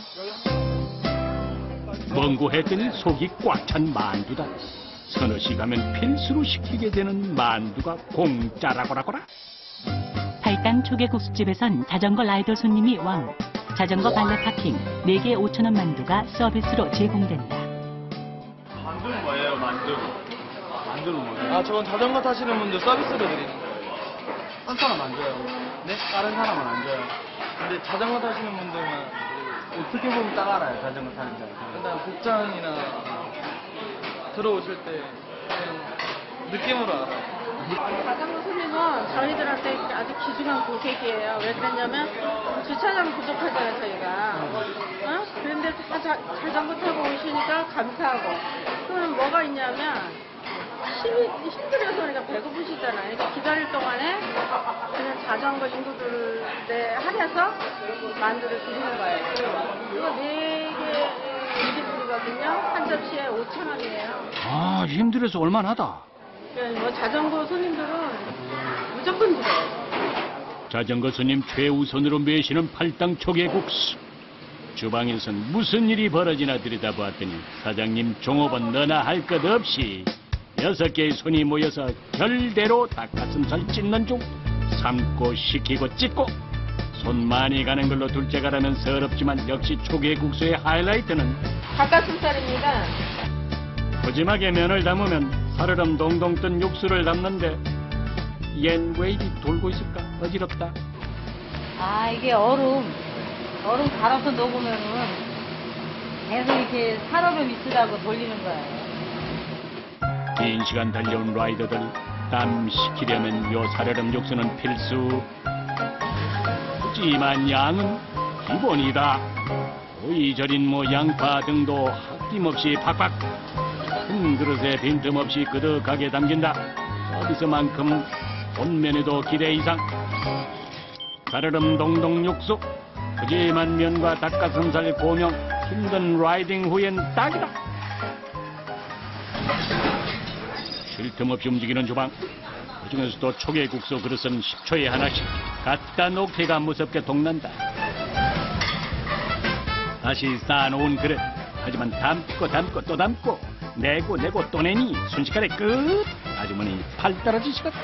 뭔고 했더니 속이 꽉 찬 만두다. 서너 시 가면 필수로 시키게 되는 만두가 공짜라고라고라. 팔당 초계국수집에선 자전거 라이더 손님이 왕. 자전거 발레 파킹 네 개 오천 원 만두가 서비스로 제공된다. 만두는 뭐예요, 만두? 만두는 뭐예요? 아, 저건 자전거 타시는 분들 서비스로 드리는 거예요. 한 사람 안 줘요. 네? 다른 사람은 안 줘요. 근데 자전거 타시는 분들만 어떻게 보면 딱 알아요, 자전거 타는 사람. 일단 복장이나 들어오실 때 그냥 느낌으로 알아요. 자전거 손님은 저희들한테 아주 귀중한 고객이에요. 왜 그러냐면 주차장 부족하잖아요, 저희가. 어? 그런데 다 자, 자전거 타고 오시니까 감사하고. 그럼 뭐가 있냐면 힘이 힘들어서 그러니까 배고프시잖아요. 그러니까 기다릴 동안에 그냥 자전거 인구들에 한해서 만두를 드리는 거예요. 이거 네 개 인기들이거든요. 한 접시에 오천 원이에요. 아, 힘들어서 얼마나다. 뭐 자전거 손님들은 무조건 들어요. 자전거 손님 최우선으로 메시는 팔당 초계국수. 주방에선 무슨 일이 벌어지나 들여다보았더니 사장님 종업원 너나 할 것 없이 여섯 개의 손이 모여서 결대로 닭가슴살 찢는 중. 삶고 식히고 찢고 손 많이 가는 걸로 둘째가라면 서럽지만 역시 초계국수의 하이라이트는 닭가슴살입니다. 푸짐하게 면을 담으면 살얼음 동동 뜬 육수를 담는데 얜 왜 이리 돌고 있을까? 어지럽다. 아, 이게 얼음. 얼음 갈아서 녹으면은 계속 이렇게 살얼음 있으라고 돌리는 거예요. 긴 시간 달려온 라이더들 땀 식히려면 요 살얼음 육수는 필수. 푸짐한 양은 기본이다. 이절인 뭐 양파 등도 아낌없이 팍팍. 큰 그릇에 빈틈없이 그득하게 담긴다. 서비스만큼 본면에도 기대 이상. 살얼음 동동 육수, 푸짐한 면과 닭가슴살 고명, 힘든 라이딩 후엔 딱이다. 쉴 틈 없이 움직이는 주방. 그중에서도 초계국수 그릇은 십 초에 하나씩 갖다 놓기가 무섭게 동난다. 다시 쌓아놓은 그릇. 하지만 담고 담고 또 담고 내고 내고 또 내니 순식간에 끝. 아주머니 팔 떨어지시겠다.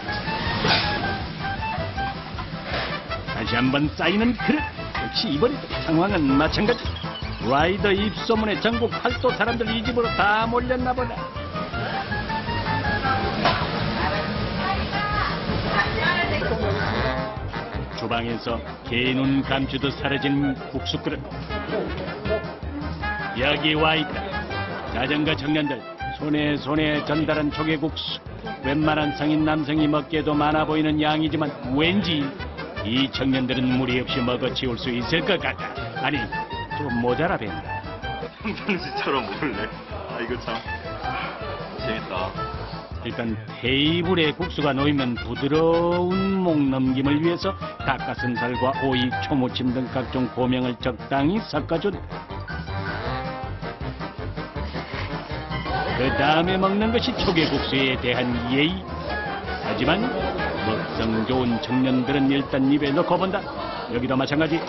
다시 한번 쌓이는 그릇. 역시 이번에도 상황은 마찬가지. 라이더 입소문에 전국 팔도 사람들 이 집으로 다 몰렸나 보다. 주방에서 개눈 감추듯 사라진 국수 그릇. 여기 와있다. 자전거 청년들 손에 손에 전달한 초계국수. 웬만한 성인 남성이 먹기에도 많아 보이는 양이지만 왠지 이 청년들은 무리 없이 먹어치울 수 있을 것 같다. 아니, 좀 모자라 뵌다. 평상시처럼 먹을래? 아, 이거 참 재밌다. 일단 테이블에 국수가 놓이면 부드러운 목 넘김을 위해서 닭가슴살과 오이, 초무침 등 각종 고명을 적당히 섞어준다. 그 다음에 먹는 것이 초계국수에 대한 예의. 하지만 먹성 좋은 청년들은 일단 입에 넣고 본다. 여기도 마찬가지.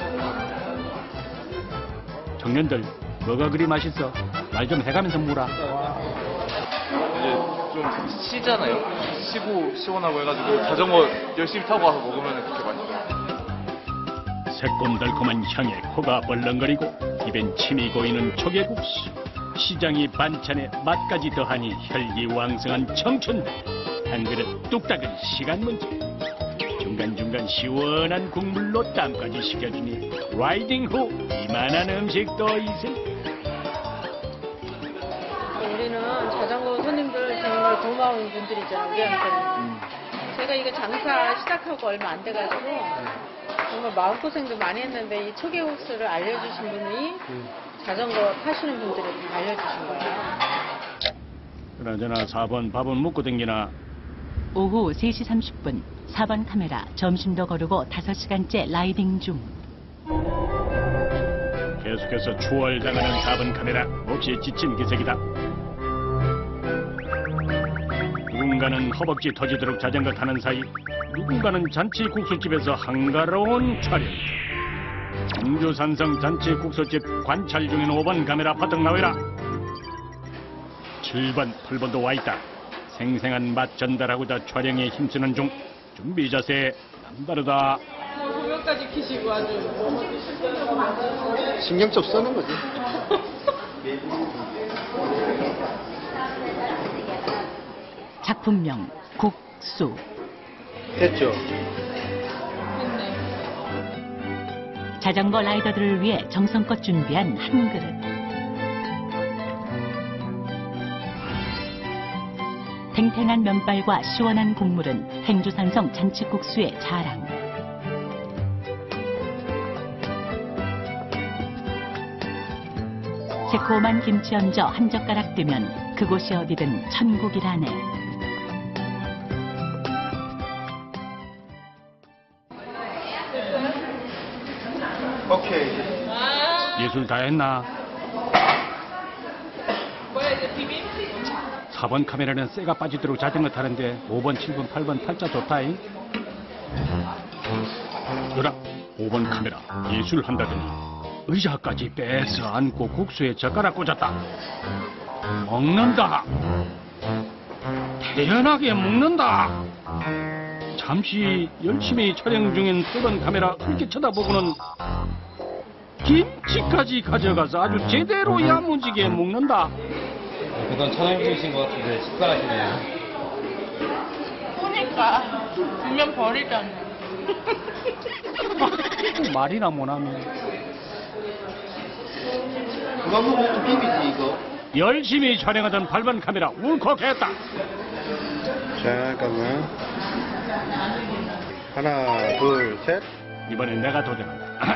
청년들 뭐가 그리 맛있어? 말 좀 해가면서 물어. 이제 좀 쉬잖아요. 쉬고 시원하고 해가지고 자전거 열심히 타고 와서 먹으면 그렇게 맛있어요. 새콤달콤한 향에 코가 벌렁거리고 입엔 침이 고이는 초계국수. 시장이 반찬에 맛까지 더하니 혈기왕성한 청춘. 한 그릇 뚝딱은 시간 문제. 중간중간 시원한 국물로 땀까지 식혀주니 라이딩 후 이만한 음식도 있을. 우리는 자전거 손님들 정말 고마운 분들이잖아요, 우리한테는. 제가 이거 장사 시작하고 얼마 안 돼가지고 정말 마음고생도 많이 했는데 이 초계국수를 알려주신 분이 자전거 타시는 분들이 다 알려주신 거예요. 그나저나 사 번 밥은 먹고 댕기나? 오후 세 시 삼십 분 사 번 카메라 점심도 거르고 다섯 시간째 라이딩 중. 계속해서 추월당하는 사 번 카메라. 몹시 지친 기색이다. 누군가는 허벅지 터지도록 자전거 타는 사이 누군가는 잔치 국수집에서 한가로운 촬영. 청주산성 잔치 국수집 관찰 중인 오 번 카메라 파등 나와라. 칠 번, 팔 번도 와있다. 생생한 맛 전달하고자 촬영에 힘쓰는 중. 준비 자세 남다르다. 조명까지 켜시고 아주 신경 좀 쓰는 거지. 작품명 국수. 됐죠. 자전거 라이더들을 위해 정성껏 준비한 한 그릇. 탱탱한 면발과 시원한 국물은 행주산성 잔치국수의 자랑. 새콤한 김치 얹어 한 젓가락 뜨면 그곳이 어디든 천국이라네. 오케이. 예술 다 했나? 사 번 카메라는 쇠가 빠지도록 자전거 타는데 오 번, 칠 번, 팔 번 팔자 좋다잉. 그라 오 번 카메라 예술 한다더니 의자까지 빼서 안고 국수에 젓가락 꽂았다. 먹는다. 태연하게 먹는다. 잠시 열심히 촬영 중인 팔 번 카메라 흘게 쳐다보고는 김치까지 가져가서 아주 제대로 야무지게 먹는다. 그건 차장님이신 것 같은데 식사하시네요. 보니까 분명 버리잖아. 말이나 못하면. 그거 먹으면 비비지 이거. 열심히 촬영하던 팔 번 카메라 울컥했다. 잠깐만. 하나, 둘, 셋. 이번엔 내가 도전한다.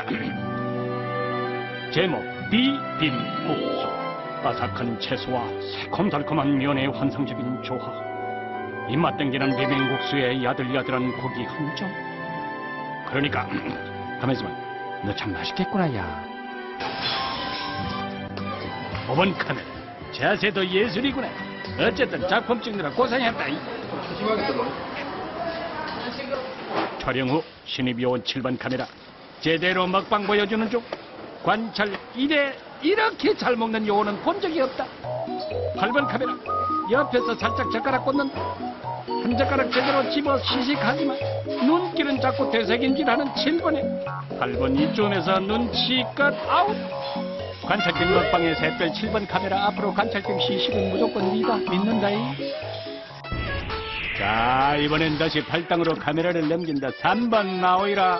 제목 비빔국수. 바삭한 채소와 새콤달콤한 면의 환상적인 조화. 입맛 땡기는 비빔국수에 야들야들한 고기 한 점. 그러니까 가만있어봐. 너 참 맛있겠구나 야. 오 번 카메라 자세도 예술이구나. 어쨌든 작품 찍느라 고생했다. 조심하게 들어. 촬영 후 신입이 온 칠 번 카메라 제대로 먹방 보여주는 중. 관찰 이래 이렇게 잘 먹는 요원은 본 적이 없다. 팔 번 카메라 옆에서 살짝 젓가락 꽂는다. 한 젓가락 제대로 집어 시식하지만 눈길은 자꾸 되새김질하는 칠 번에 팔 번 이쯤에서 눈치껏 아웃. 관찰팀 먹방의 샛별 칠 번 카메라 앞으로 관찰팀 시식은 무조건 네가 믿는다잉. 자 이번엔 다시 팔당으로 카메라를 넘긴다. 삼 번 나오이라.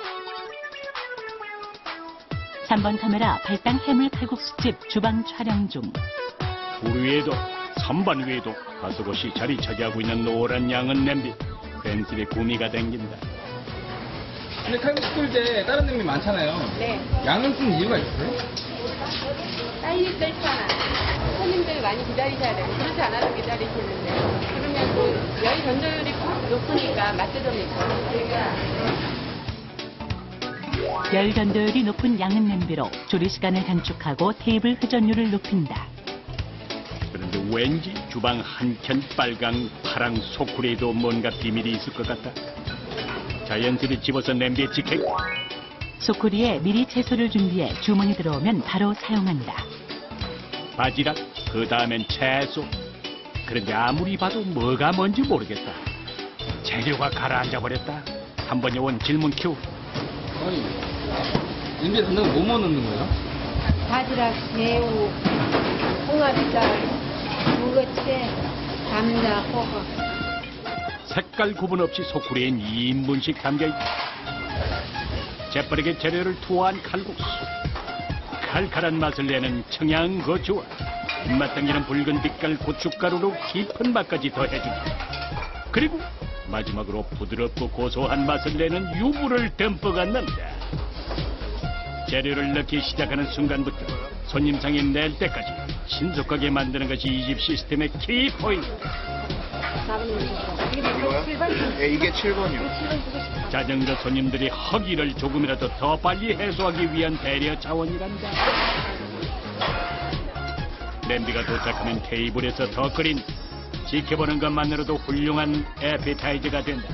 삼 번 카메라 팔당 해물 칼국수집 주방 촬영 중. 둘 위에도 삼 번 위에도 가스곳이 자리 차지하고 있는 노란 양은 냄비. 벤슬의 구미가 댕긴다. 근데 칼국수 끓일 때 다른 냄비 많잖아요. 네. 양을 쓴 이유가 있어요? 쌓일 때 있잖아. 손님들 많이 기다리셔야 돼요. 그렇지 않아도 기다리시는데. 그러면 그 열 전도율이 높으니까 맛도 좀 있고. 그러니까. 열 전도율이 높은 양은 냄비로 조리 시간을 단축하고 테이블 회전율을 높인다. 그런데 왠지 주방 한켠 빨강 파랑 소쿠리에도 뭔가 비밀이 있을 것 같다. 자연스레 집어서 냄비에 직행. 소쿠리에 미리 채소를 준비해 주문이 들어오면 바로 사용한다. 바지락, 그 다음엔 채소. 그런데 아무리 봐도 뭐가 뭔지 모르겠다. 재료가 가라앉아 버렸다. 한 번에 온 질문 큐. 아니, 냄비에 넣는 거 뭐뭐 넣는 거예요? 바지락, 새우, 홍합살, 무거채, 감자, 호박. 색깔 구분 없이 소쿠리엔 이 인분씩 담겨있다. 재빠르게 재료를 투하한 칼국수. 칼칼한 맛을 내는 청양고추와 입맛 당기는 붉은 빛깔 고춧가루로 깊은 맛까지 더해준다. 그리고 마지막으로 부드럽고 고소한 맛을 내는 유부를 듬뿍 얹는다. 재료를 넣기 시작하는 순간부터 손님상에 낼 때까지 신속하게 만드는 것이 이 집 시스템의 키포인트. 예, 이게 칠 번이요. 자전거 손님들이 허기를 조금이라도 더 빨리 해소하기 위한 배려 차원이란다. 냄비가 도착하면 테이블에서 더 끓인 지켜보는 것만으로도 훌륭한 에피타이저가 된다.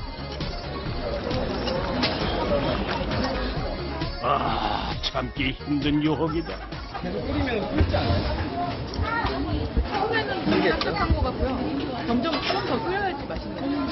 아, 참기 힘든 유혹이다. 계속 끓이면 끓지 않아요? 처음에는 좀 딱딱한 것 같고요. 점점 조금 더 끓여야지 맛있네요.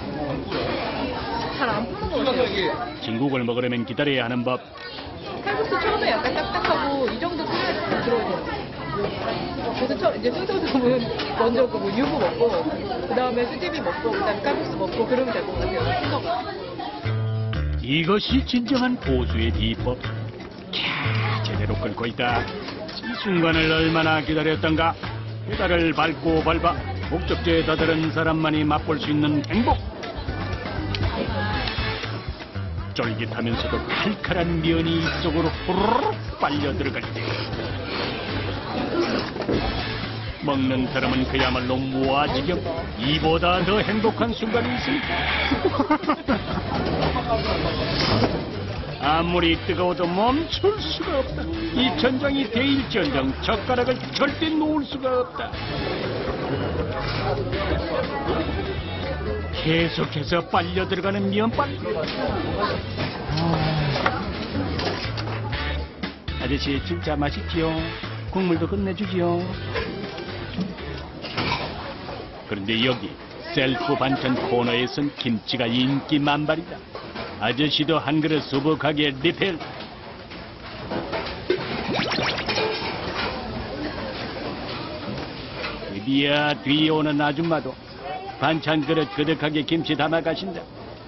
잘 안 푸는 것 같아요. 진국을 먹으려면 기다려야 하는 법. 칼국수 처음에 약간 딱딱하고 이 정도 끓여야 들어야 돼요. 그래서 처, 이제 순서는 먼저 그 뭐 유부 먹고 그 다음에 수제비 먹고 그 다음에 칼국수 먹고 그러면 될 것 같아요. 순서가. 이것이 진정한 고수의 비법. 캬, 제대로 끓고 있다. 이 순간을 얼마나 기다렸던가. 페달을 밟고 밟아 목적지에 다다른 사람만이 맛볼 수 있는 행복. 쫄깃하면서도 칼칼한 면이 입속으로 후루룩 빨려 들어갈 때 먹는 사람은 그야말로 무아지경. 이보다 더 행복한 순간이 있습니다. 아무리 뜨거워도 멈출 수가 없다. 이 전장이 데일전장. 젓가락을 절대 놓을 수가 없다. 계속해서 빨려 들어가는 면발. 아저씨 진짜 맛있지요? 국물도 끝내주지요. 그런데 여기 셀프 반찬 코너에선 김치가 인기 만발이다. 아저씨도 한 그릇 수북하게 리필. 드디어 뒤에 오는 아줌마도 반찬 그릇 그득하게 김치 담아 가신다.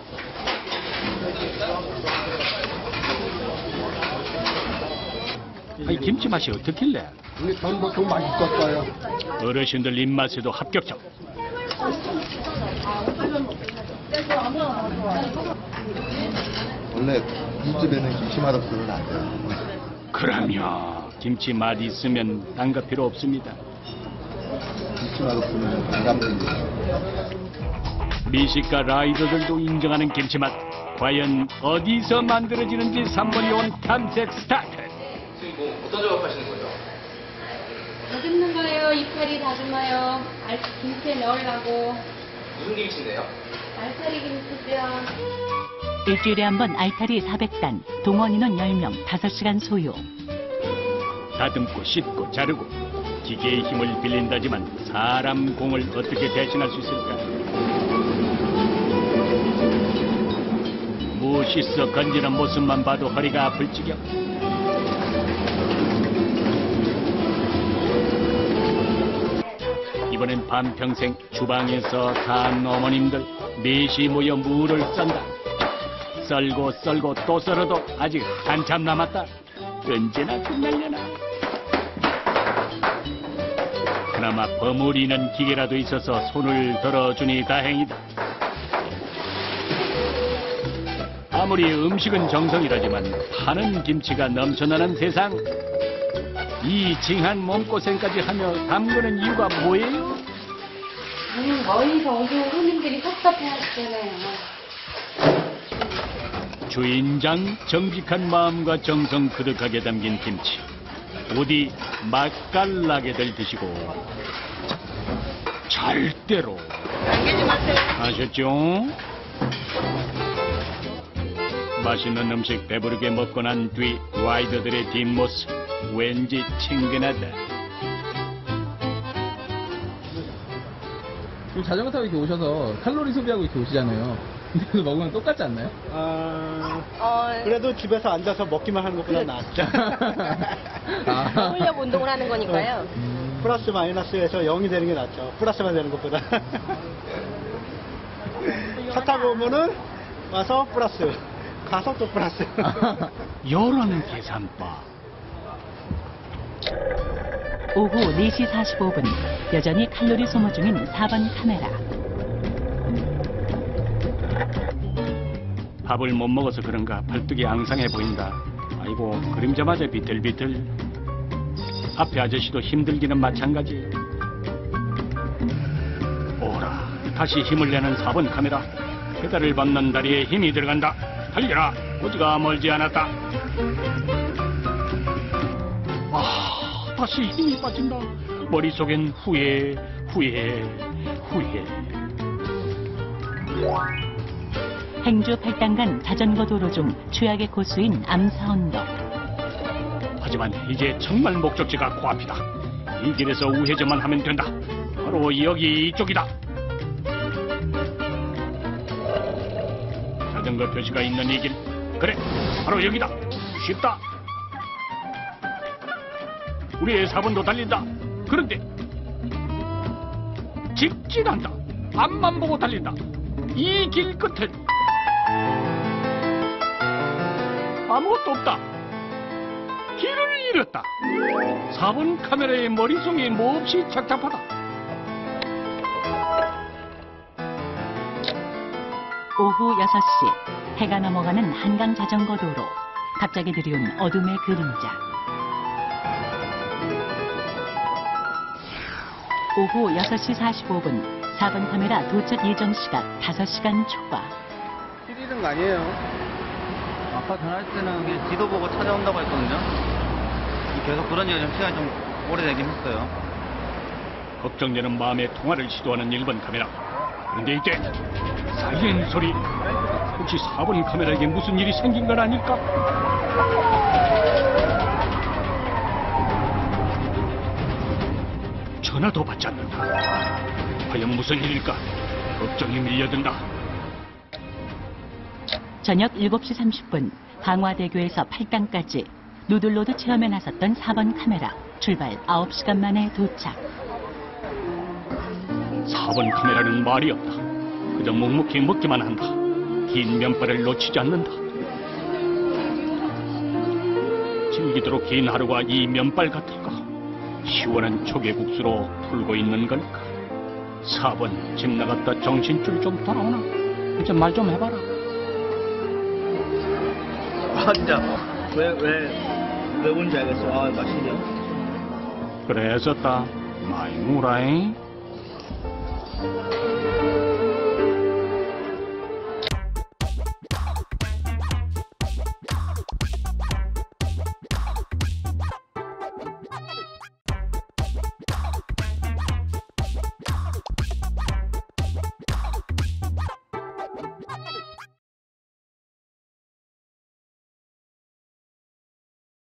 아니, 김치 맛이 어떻길래? 이게 전보통 맛있었어요. 어르신들 입맛에도 합격점. 원래 이 집에는 김치 맛 없으면 안 돼요. 그럼요. 김치 맛 있으면 딴 거 필요 없습니다. 김치 맛 없으면 반감됩니다. 미식가 라이더들도 인정하는 김치 맛. 과연 어디서 만들어지는지 삼 번이 온 탐색 스타트. 선생님 뭐 어떤 작업하시는 거예요? 다듬는 거예요. 이파리 다듬어요. 알, 김치에 넣으려고. 무슨 김치인데요? 알타리 김치죠. 일주일에 한 번 알타리 사백 단, 동원인원 열 명, 다섯 시간 소요. 다듬고 씻고 자르고 기계의 힘을 빌린다지만 사람 공을 어떻게 대신할 수 있을까? 무시써 건지는 모습만 봐도 허리가 아플 지경. 이번엔 반평생 주방에서 산 어머님들 넷이 모여 무를 썬다. 썰고 썰고 또 썰어도 아직 한참 남았다. 언제나 끝날려나. 그나마 버무리는 기계라도 있어서 손을 들어주니 다행이다. 아무리 음식은 정성이라지만 파는 김치가 넘쳐나는 세상. 이 징한 몸고생까지 하며 담그는 이유가 뭐예요? 아니, 멀리서 오신 손님들이 섭섭해 하시잖아요. 주인장 정직한 마음과 정성 그득하게 담긴 김치. 부디 맛깔나게들 드시고 절대로 아셨죠? 맛있는 음식 배부르게 먹고 난 뒤 라이더들의 뒷모습 왠지 친근하다. 지금 자전거 타고 이렇게 오셔서 칼로리 소비하고 이렇게 오시잖아요. 근데 그거 먹으면 똑같지 않나요? 어, 그래도 집에서 앉아서 먹기만 하는 것보다 낫죠. 먹으려고 운동을 하는 거니까요. 음. 플러스 마이너스에서 영이 되는 게 낫죠. 플러스만 되는 것보다. 차 타고 오면은 와서 플러스, 가서 또 플러스. 요런 계산법. 오후 네 시 사십오 분 여전히 칼로리 소모 중인 사 번 카메라. 밥을 못 먹어서 그런가 발뚝이 앙상해 보인다. 아이고 그림자마저 비틀비틀. 앞에 아저씨도 힘들기는 마찬가지. 오라 다시 힘을 내는 사 번 카메라. 페달을 밟는 다리에 힘이 들어간다. 달려라 고지가 멀지 않았다. 아 다시 힘이 빠진다. 머릿속엔 후회, 후회, 후회. 행주 팔당간 자전거 도로 중 최악의 코스인 암사언덕. 하지만 이제 정말 목적지가 코앞이다. 이 길에서 우회전만 하면 된다. 바로 여기 이쪽이다. 자전거 표시가 있는 이 길. 그래, 바로 여기다. 쉽다. 우리의 사 번도 달린다. 그런데 직진한다. 앞만 보고 달린다. 이 길 끝엔 아무것도 없다. 길을 잃었다. 사 번 카메라의 머릿속이 몹시 착잡하다. 오후 여섯 시 해가 넘어가는 한강 자전거 도로. 갑자기 들이운 어둠의 그림자. 오후 여섯 시 사십오 분 사 번 카메라 도착 예정 시각 다섯 시간 초과. 길 잃은 거 아니에요? 아까 전화할 때는 이게 지도 보고 찾아온다고 했거든요. 계속 그런 지가 좀 시간이 좀 오래되긴 했어요. 걱정되는 마음에 통화를 시도하는 일 번 카메라. 그런데 이때 사이렌 소리. 혹시 사 번 카메라에게 무슨 일이 생긴 건 아닐까? 전화도 받지 않는다. 과연 무슨 일일까? 걱정이 밀려든다. 저녁 일곱 시 삼십 분 방화대교에서 팔당까지 누들로드 체험에 나섰던 사 번 카메라. 출발 아홉 시간 만에 도착. 사 번 카메라는 말이 없다. 그저 묵묵히 먹기만 한다. 긴 면발을 놓치지 않는다. 즐기도록 긴 하루가 이 면발 같을까? 시원한 조개국수로 풀고 있는 걸까? 사 번 집 나갔다 정신줄 좀 돌아오나? 이제 말 좀 해봐라. 아 진짜 왜 왜 왜 온지 알겠어. 아 맛있네요. 그랬었다. 많이 무라잉.